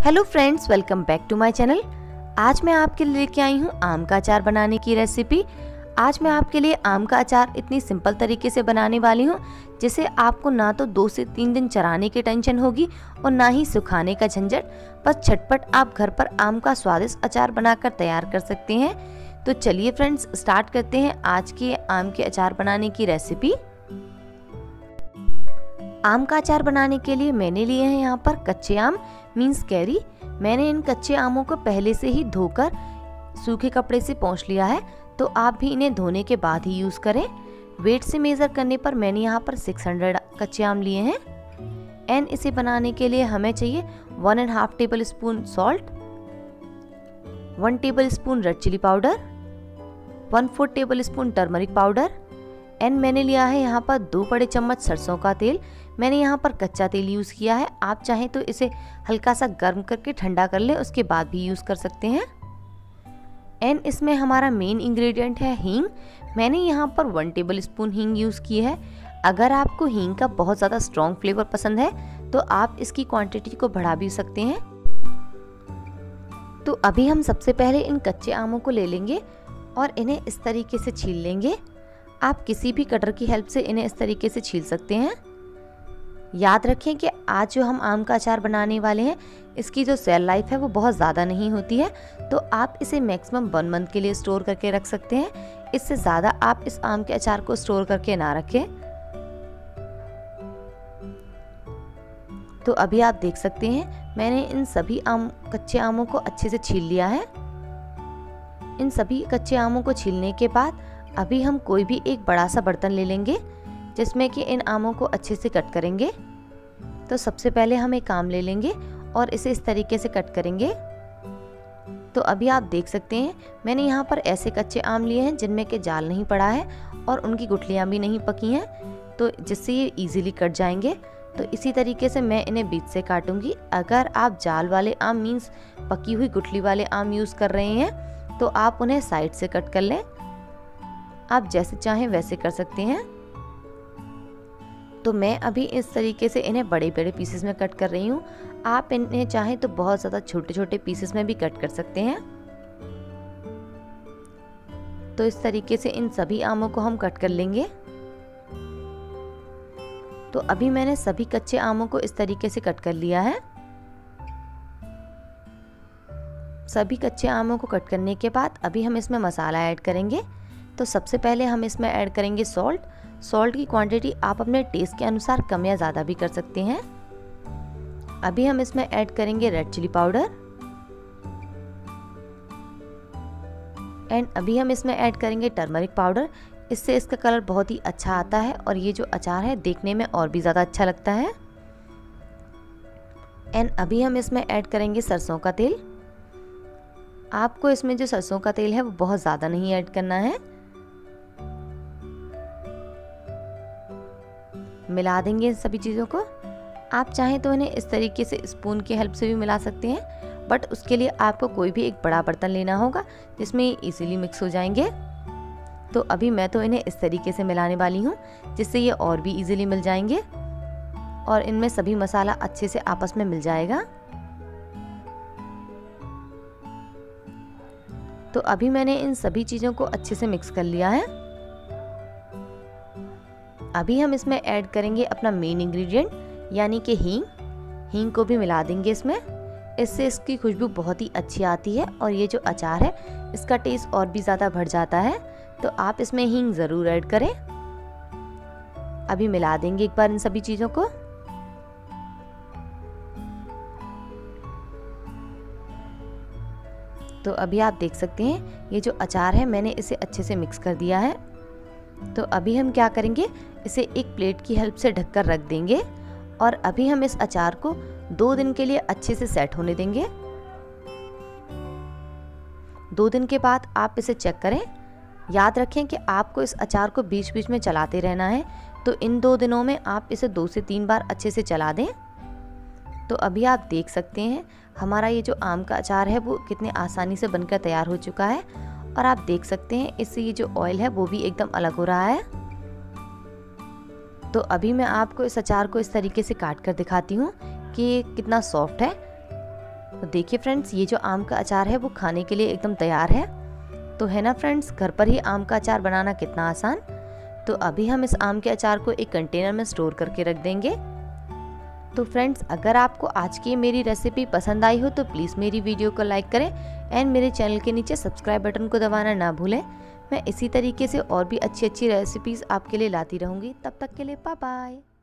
Hello friends, welcome back to my channel. आज मैं आपके लिए लेके आई हूँ आम का अचार बनाने की रेसिपी। आज मैं आपके लिए आम का अचार इतनी सिंपल तरीके से बनाने वाली हूँ जिसे आपको ना तो 2 से 3 दिन चराने की टेंशन होगी और ना ही सुखाने का झंझट। बस झटपट आप घर पर आम का स्वादिष्ट अचार बनाकर तैयार कर सकते हैं। तो चलिए फ्रेंड्स, स्टार्ट करते हैं आज के आम के अचार बनाने की रेसिपी। आम का अचार बनाने के लिए मैंने लिए हैं यहाँ पर कच्चे आम मीन्स कैरी। मैंने इन कच्चे आमों को पहले से ही धोकर सूखे कपड़े से पोंछ लिया है, तो आप भी इन्हें धोने के बाद ही यूज़ करें। वेट से मेज़र करने पर मैंने यहाँ पर 600 कच्चे आम लिए हैं। एंड इसे बनाने के लिए हमें चाहिए 1.5 tablespoon salt, 1 tablespoon red chilli powder, 1/4 tablespoon turmeric powder. And मैंने लिया है यहाँ पर 2 बड़े चम्मच सरसों का तेल। मैंने यहाँ पर कच्चा तेल यूज़ किया है, आप चाहें तो इसे हल्का सा गर्म करके ठंडा कर लें, उसके बाद भी यूज़ कर सकते हैं। एंड इसमें हमारा मेन इंग्रेडिएंट है हींग। मैंने यहाँ पर 1 टेबल स्पून हींग यूज़ की है। अगर आपको हींग का बहुत ज़्यादा स्ट्रॉन्ग फ्लेवर पसंद है तो आप इसकी क्वांटिटी को बढ़ा भी सकते हैं। तो अभी हम सबसे पहले इन कच्चे आमों को ले लेंगे और इन्हें इस तरीके से छील लेंगे। आप किसी भी कटर की हेल्प से इन्हें इस तरीके से छील सकते हैं। याद रखें कि आज जो हम आम का अचार बनाने वाले हैं, इसकी जो सेल लाइफ है वो बहुत ज़्यादा नहीं होती है, तो आप इसे मैक्सिमम 1 मंथ के लिए स्टोर करके रख सकते हैं। इससे ज़्यादा आप इस आम के अचार को स्टोर करके ना रखें। तो अभी आप देख सकते हैं मैंने इन सभी कच्चे आमों को अच्छे से छील लिया है। इन सभी कच्चे आमों को छीलने के बाद अभी हम कोई भी एक बड़ा सा बर्तन ले लेंगे जिसमें कि इन आमों को अच्छे से कट करेंगे। तो सबसे पहले हम एक आम ले लेंगे और इसे इस तरीके से कट करेंगे। तो अभी आप देख सकते हैं मैंने यहाँ पर ऐसे कच्चे आम लिए हैं जिनमें के जाल नहीं पड़ा है और उनकी गुठलियाँ भी नहीं पकी हैं, तो जिससे ये इजीली कट जाएंगे। तो इसी तरीके से मैं इन्हें बीच से काटूंगी। अगर आप जाल वाले आम मीन्स पकी हुई गुठली वाले आम यूज़ कर रहे हैं तो आप उन्हें साइड से कट कर लें। आप जैसे चाहें वैसे कर सकते हैं। तो मैं अभी इस तरीके से इन्हें बड़े बड़े पीसेस में कट कर रही हूँ। आप इन्हें चाहें तो बहुत ज़्यादा छोटे छोटे पीसेस में भी कट कर सकते हैं। तो इस तरीके से इन सभी आमों को हम कट कर लेंगे। तो अभी मैंने सभी कच्चे आमों को इस तरीके से कट कर लिया है। सभी कच्चे आमों को कट करने के बाद अभी हम इसमें मसाला ऐड करेंगे। तो सबसे पहले हम इसमें ऐड करेंगे सॉल्ट। सॉल्ट की क्वांटिटी आप अपने टेस्ट के अनुसार कम या ज़्यादा भी कर सकते हैं। अभी हम इसमें ऐड करेंगे रेड चिली पाउडर। एंड अभी हम इसमें ऐड करेंगे टर्मरिक पाउडर। इससे इसका कलर बहुत ही अच्छा आता है और ये जो अचार है देखने में और भी ज़्यादा अच्छा लगता है। एंड अभी हम इसमें ऐड करेंगे सरसों का तेल। आपको इसमें जो सरसों का तेल है वो बहुत ज़्यादा नहीं ऐड करना है। मिला देंगे इन सभी चीज़ों को। आप चाहें तो इन्हें इस तरीके से स्पून की हेल्प से भी मिला सकते हैं, बट उसके लिए आपको कोई भी एक बड़ा बर्तन लेना होगा जिसमें ये इजीली मिक्स हो जाएंगे। तो अभी मैं तो इन्हें इस तरीके से मिलाने वाली हूँ जिससे ये और भी इजीली मिल जाएंगे और इनमें सभी मसाला अच्छे से आपस में मिल जाएगा। तो अभी मैंने इन सभी चीज़ों को अच्छे से मिक्स कर लिया है। अभी हम इसमें ऐड करेंगे अपना मेन इंग्रेडिएंट यानी कि हींग। हींग को भी मिला देंगे इसमें। इससे इसकी खुशबू बहुत ही अच्छी आती है और ये जो अचार है इसका टेस्ट और भी ज़्यादा बढ़ जाता है। तो आप इसमें हींग ज़रूर ऐड करें। अभी मिला देंगे एक बार इन सभी चीज़ों को। तो अभी आप देख सकते हैं ये जो अचार है मैंने इसे अच्छे से मिक्स कर दिया है। तो अभी हम क्या करेंगे, इसे एक प्लेट की हेल्प से ढककर रख देंगे और अभी हम इस अचार को 2 दिन के लिए अच्छे से सेट होने देंगे। 2 दिन के बाद आप इसे चेक करें। याद रखें कि आपको इस अचार को बीच बीच में चलाते रहना है, तो इन 2 दिनों में आप इसे 2 से 3 बार अच्छे से चला दें। तो अभी आप देख सकते हैं हमारा ये जो आम का अचार है वो कितने आसानी से बनकर तैयार हो चुका है और आप देख सकते हैं इससे ये जो ऑयल है वो भी एकदम अलग हो रहा है। तो अभी मैं आपको इस अचार को इस तरीके से काट कर दिखाती हूँ कि ये कितना सॉफ्ट है। तो देखिए फ्रेंड्स, ये जो आम का अचार है वो खाने के लिए एकदम तैयार है। तो है ना फ्रेंड्स, घर पर ही आम का अचार बनाना कितना आसान। तो अभी हम इस आम के अचार को एक कंटेनर में स्टोर करके रख देंगे। तो फ्रेंड्स, अगर आपको आज की मेरी रेसिपी पसंद आई हो तो प्लीज़ मेरी वीडियो को लाइक करें एंड मेरे चैनल के नीचे सब्सक्राइब बटन को दबाना ना भूलें। मैं इसी तरीके से और भी अच्छी अच्छी रेसिपीज़ आपके लिए लाती रहूँगी। तब तक के लिए बाय बाय।